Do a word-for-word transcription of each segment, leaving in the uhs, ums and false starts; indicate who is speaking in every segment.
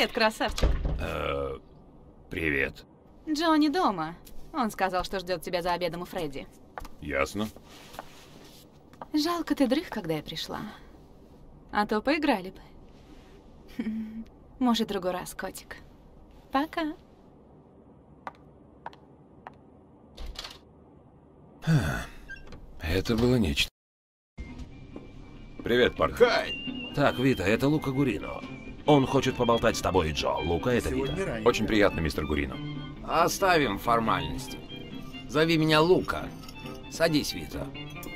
Speaker 1: Привет, красавчик.
Speaker 2: Э, привет.
Speaker 1: Джонни дома. Он сказал, что ждет тебя за обедом у Фредди.
Speaker 2: Ясно.
Speaker 1: Жалко, ты дрых, когда я пришла. А то поиграли бы. Может, другой раз, котик. Пока.
Speaker 2: Это было нечто. Привет, парень.
Speaker 3: Хай!
Speaker 4: Так, Вита, это Лука Гурино. Он хочет поболтать с тобой, Джо. Лука, это Вита.
Speaker 2: Очень приятно, мистер Гурино.
Speaker 3: Оставим формальности. Зови меня Лука. Садись, Вита.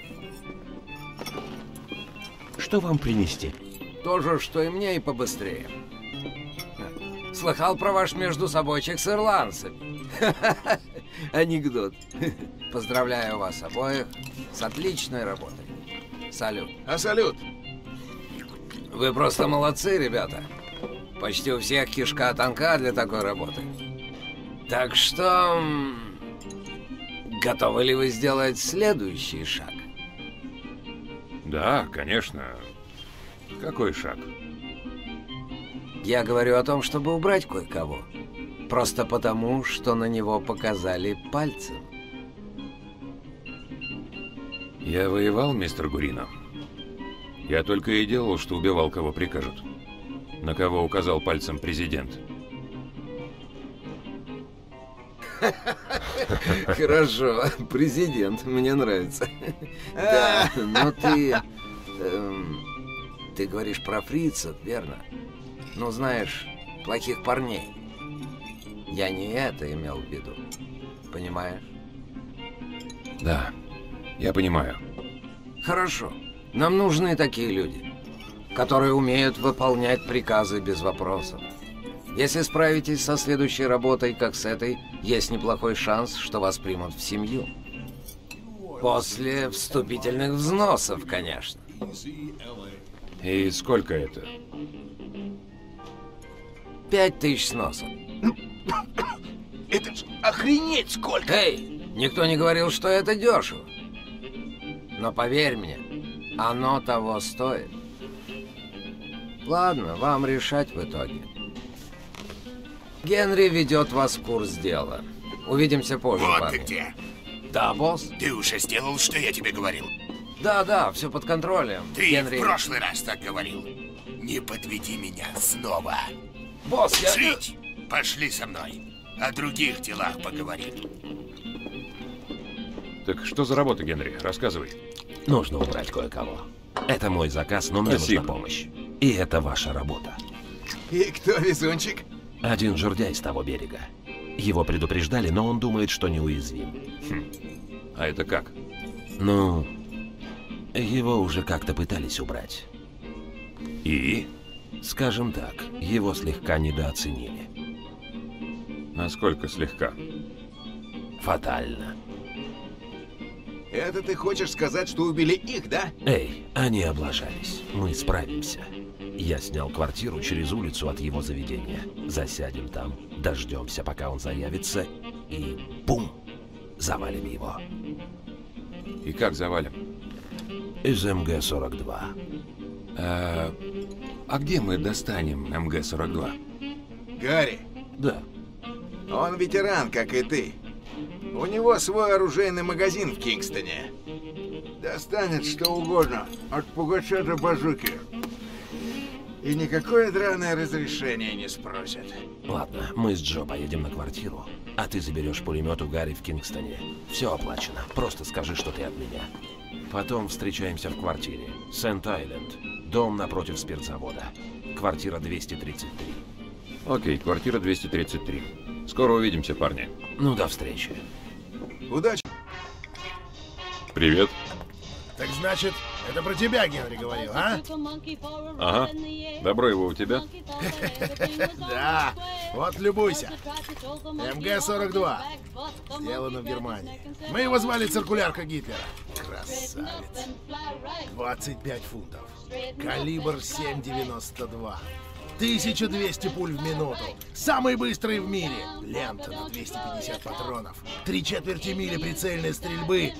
Speaker 4: Что вам принести?
Speaker 3: То же, что и мне, и побыстрее. Слыхал про ваш междусобойчик с ирландцами. Анекдот. Поздравляю вас обоих с отличной работой. Салют.
Speaker 5: А салют?
Speaker 3: Вы просто молодцы, ребята. Почти у всех кишка тонка для такой работы. Так что... Готовы ли вы сделать следующий шаг?
Speaker 2: Да, конечно. Какой шаг?
Speaker 3: Я говорю о том, чтобы убрать кое-кого. Просто потому, что на него показали пальцем.
Speaker 2: Я воевал, мистер Гурино. Я только и делал, что убивал, кого прикажут. На кого указал пальцем президент.
Speaker 3: Хорошо, президент, мне нравится. Да, но ты... эм, ты говоришь про фрицев, верно? Ну, знаешь, плохих парней. Я не это имел в виду. Понимаешь?
Speaker 2: Да, я понимаю.
Speaker 3: Хорошо. Нам нужны такие люди, которые умеют выполнять приказы без вопросов. Если справитесь со следующей работой, как с этой, есть неплохой шанс, что вас примут в семью. После вступительных взносов, конечно.
Speaker 2: И сколько это?
Speaker 3: Пять тысяч сносов.
Speaker 5: Это ж охренеть сколько!
Speaker 3: Эй, никто не говорил, что это дешево. Но поверь мне, оно того стоит. Ладно, вам решать в итоге. Генри ведет вас в курс дела. Увидимся позже,
Speaker 6: Вот
Speaker 3: парни.
Speaker 6: ты где.
Speaker 3: Да, босс?
Speaker 6: Ты уже сделал, что я тебе говорил.
Speaker 3: Да, да, все под контролем.
Speaker 6: Ты
Speaker 3: Генри...
Speaker 6: в прошлый раз так говорил. Не подведи меня снова.
Speaker 3: Босс, я...
Speaker 6: Жить! Пошли со мной. О других делах поговорим.
Speaker 2: Так что за работа, Генри? Рассказывай.
Speaker 4: Нужно убрать кое-кого. Это мой заказ, но мне
Speaker 2: Спасибо.
Speaker 4: нужна помощь. И это ваша работа.
Speaker 5: И кто везунчик?
Speaker 4: Один жердяй с того берега. Его предупреждали, но он думает, что неуязвим.
Speaker 2: Хм. А это как?
Speaker 4: Ну, его уже как-то пытались убрать.
Speaker 2: И?
Speaker 4: Скажем так, его слегка недооценили.
Speaker 2: Насколько слегка?
Speaker 4: Фатально.
Speaker 5: Это ты хочешь сказать, что убили их, да?
Speaker 4: Эй, они облажались. Мы справимся. Я снял квартиру через улицу от его заведения. Засядем там, дождемся, пока он заявится, и бум! Завалим его.
Speaker 2: И как завалим?
Speaker 4: Из эм гэ сорок два.
Speaker 2: А, а где мы достанем эм гэ сорок два?
Speaker 5: Гарри,
Speaker 4: Да.
Speaker 5: он ветеран, как и ты. У него свой оружейный магазин в Кингстоне. Достанет что угодно, от пугача до базуки. И никакое драное разрешение не спросят.
Speaker 4: Ладно, мы с Джо поедем на квартиру, а ты заберешь пулемет у Гарри в Кингстоне. Все оплачено. Просто скажи, что ты от меня. Потом встречаемся в квартире. Сент-Айленд. Дом напротив спиртзавода. Квартира двести тридцать три.
Speaker 2: Окей, квартира двести тридцать три. Скоро увидимся, парни.
Speaker 4: Ну, до встречи.
Speaker 5: Удачи!
Speaker 2: Привет.
Speaker 7: Так значит, это про тебя Генри говорил, а?
Speaker 2: Ага. Добро его у тебя?
Speaker 7: Да, вот любуйся. эм гэ сорок два. Сделано в Германии. Мы его звали циркулярка Гитлера. Красавец. двадцать пять фунтов. Калибр семь девяносто два. тысяча двести пуль в минуту. Самый быстрый в мире. Лента на двести пятьдесят патронов. Три четверти мили прицельной стрельбы.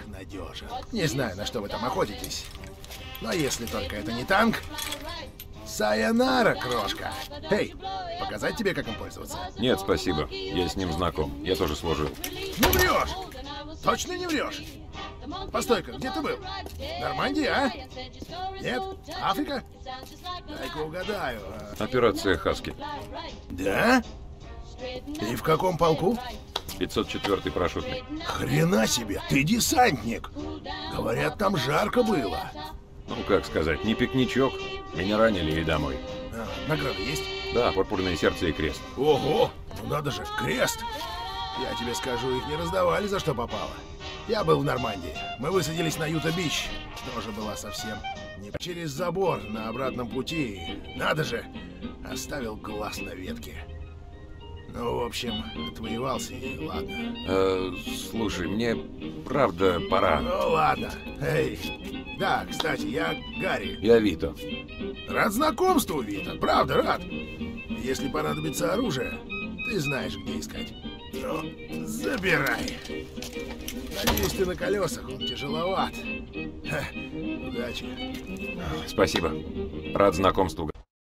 Speaker 7: Сверхнадежен. Не знаю, на что вы там охотитесь. Но если только это не танк, Сайонара, крошка. Эй, показать тебе, как им пользоваться?
Speaker 2: Нет, спасибо. Я с ним знаком. Я тоже служил.
Speaker 7: Не врешь! Точно не врешь? Постой-ка, где ты был? Нормандия, а? Нет? Африка? Дай-ка угадаю. а.
Speaker 2: Операция Хаски.
Speaker 7: Да? И в каком полку?
Speaker 2: пятьсот четвёртый парашютный.
Speaker 7: Хрена себе, ты десантник. Говорят, там жарко было.
Speaker 2: Ну, как сказать, не пикничок. Меня ранили и домой.
Speaker 7: А, награда есть?
Speaker 2: Да, пурпурное сердце и крест.
Speaker 7: Ого, ну надо же, крест. Я тебе скажу, их не раздавали за что попало. Я был в Нормандии. Мы высадились на Юта-Бич. Тоже была совсем не через забор на обратном пути. Надо же, оставил глаз на ветке. Ну, в общем, отвоевался и ладно.
Speaker 2: Э, слушай, мне правда пора.
Speaker 7: Ну, ладно. Эй, да, кстати, я Гарри.
Speaker 2: Я Вито.
Speaker 7: Рад знакомству, Вита. Правда, рад. Если понадобится оружие, ты знаешь, где искать. Ну, забирай. Надеюсь, ты на колесах, он тяжеловат. Ха, удачи.
Speaker 2: Спасибо. Рад знакомству.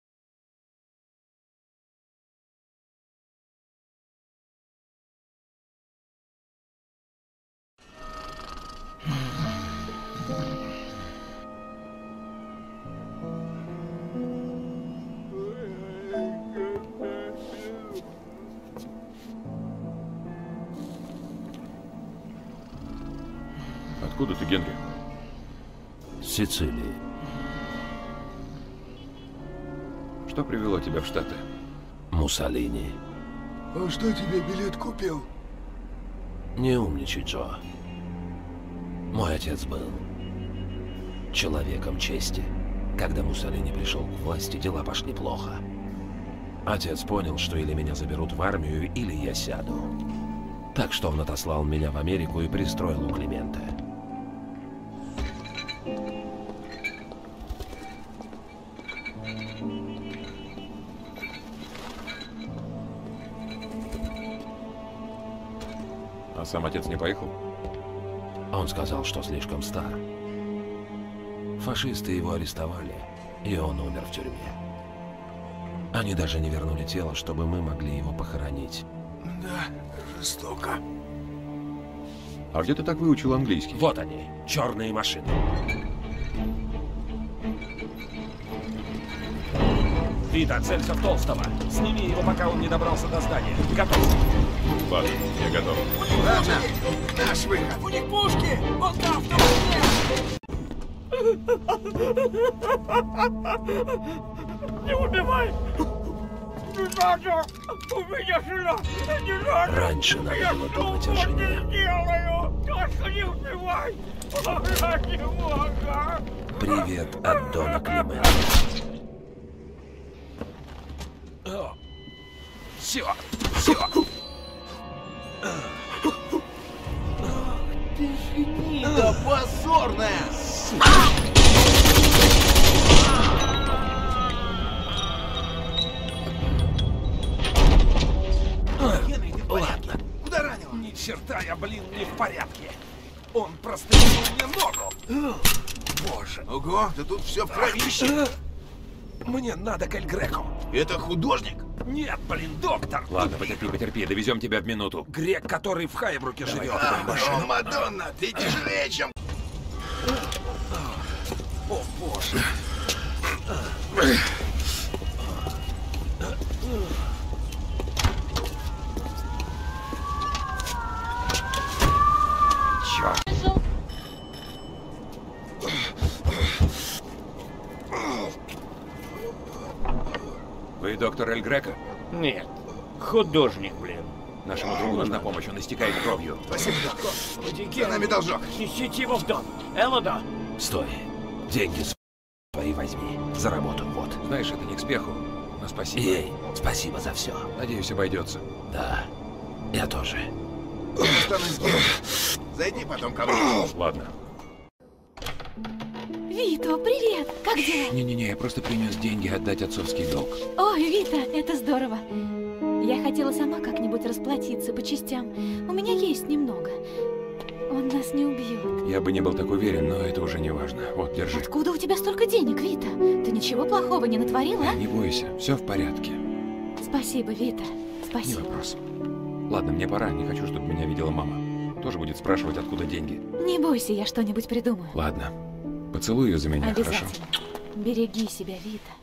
Speaker 2: Откуда ты, Генри?
Speaker 4: С Сицилии.
Speaker 2: Что привело тебя в Штаты?
Speaker 4: Муссолини.
Speaker 6: Он что, тебе билет купил?
Speaker 4: Не умничай, Джо. Мой отец был человеком чести. Когда Муссолини пришел к власти, дела пошли плохо. Отец понял, что или меня заберут в армию, или я сяду. Так что он отослал меня в Америку и пристроил у Климента.
Speaker 2: А сам отец не поехал?
Speaker 4: Он сказал, что слишком стар. Фашисты его арестовали, и он умер в тюрьме. Они даже не вернули тело, чтобы мы могли его похоронить.
Speaker 6: Да, жестоко.
Speaker 2: А где ты так выучил английский?
Speaker 4: Вот они, черные машины. Вита, целься в Толстого. Сними его, пока он не добрался до здания. Готовься.
Speaker 2: Ладно, я готов.
Speaker 5: Ладно, наш выход.
Speaker 6: У них пушки! Вот там, в том окне!
Speaker 8: Не убивай! Не надо! У меня жена! Не надо!
Speaker 4: Раньше надо
Speaker 8: Я
Speaker 4: было
Speaker 8: что
Speaker 4: думать о жене.
Speaker 8: не сделаю! Только не убивай! Ради Бога!
Speaker 4: Привет от Дона Климента. Все, все.
Speaker 5: Ты гнида позорная!
Speaker 4: Ладно.
Speaker 5: Куда ранил?
Speaker 4: Ни черта я, блин, не в порядке. Он прострелил мне ногу. Боже.
Speaker 5: Ого, да тут все в кровище.
Speaker 4: Мне надо к Эль Греко.
Speaker 5: Это художник?
Speaker 4: Нет, блин, доктор.
Speaker 2: Ладно, потерпи, потерпи, довезем тебя в минуту.
Speaker 4: Грек, который в Хайбруке живет.
Speaker 5: О, Мадонна, ты тяжелее, чем...
Speaker 4: О, боже.
Speaker 2: Черт. Вы доктор Эль Греко?
Speaker 8: Нет, художник, блин.
Speaker 2: Нашему другу нужна помощь, он истекает кровью.
Speaker 5: Спасибо, за нами должок.
Speaker 8: Несите его в дом. Элода!
Speaker 4: Стой. Деньги свои возьми. За работу, вот.
Speaker 2: Знаешь, это не к спеху, но спасибо.
Speaker 4: Ей, спасибо за все.
Speaker 2: Надеюсь, обойдется.
Speaker 4: Да, я тоже.
Speaker 5: Останусь здесь. Зайди потом ко мне.
Speaker 2: Ладно.
Speaker 1: Вито, привет! Как дела?
Speaker 2: Не-не-не, я просто принес деньги отдать отцовский долг.
Speaker 1: Ой, Вита, это здорово. Я хотела сама как-нибудь расплатиться по частям. У меня есть немного. Он нас не убьет.
Speaker 2: Я бы не был так уверен, но это уже не важно. Вот, держи.
Speaker 1: Откуда у тебя столько денег, Вита? Ты ничего плохого не натворила?
Speaker 2: Не бойся, все в порядке.
Speaker 1: Спасибо, Вита.
Speaker 2: Не
Speaker 1: Спасибо.
Speaker 2: вопрос. Ладно, мне пора. Не хочу, чтобы меня видела мама. Тоже будет спрашивать, откуда деньги.
Speaker 1: Не бойся, я что-нибудь придумаю.
Speaker 2: Ладно. Поцелуй ее за меня, хорошо?
Speaker 1: Обязательно. Береги себя, Вита.